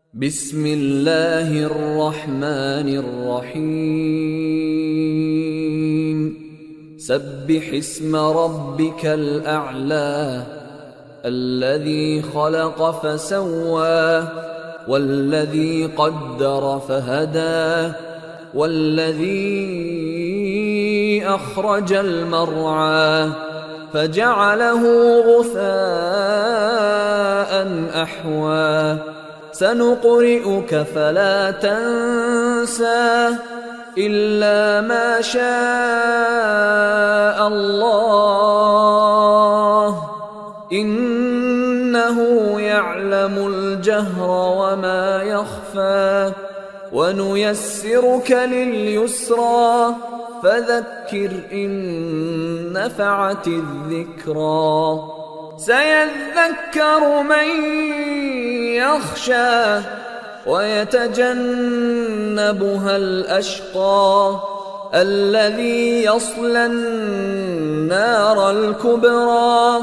بسم الله الرحمن الرحيم سبح اسم ربك الأعلى الذي خلق فسوى والذي قدر فهدى والذي أخرج المرعى فجعله غثاء أحوى سنقرئك فلا تنسى إلا ما شاء الله إنه يعلم الجهر وما يخفى ونيسرك لليسرى فذكر إن نفعت الذكرى سيذكر من يخشى ويتجنبها الأشقى الذي يصلى النار الكبرى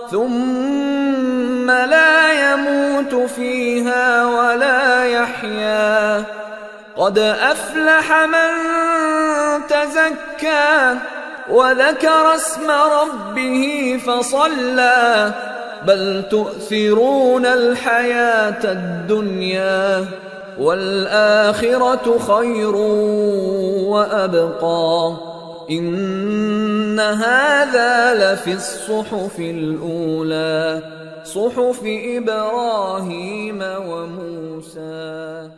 ثم لا يموت فيها ولا يحيا قد أفلح من تزكى وذكر اسم ربه فصلى بل تؤثرون الحياة الدنيا والآخرة خير وأبقى إن هذا لفي الصحف الأولى صحف إبراهيم وموسى.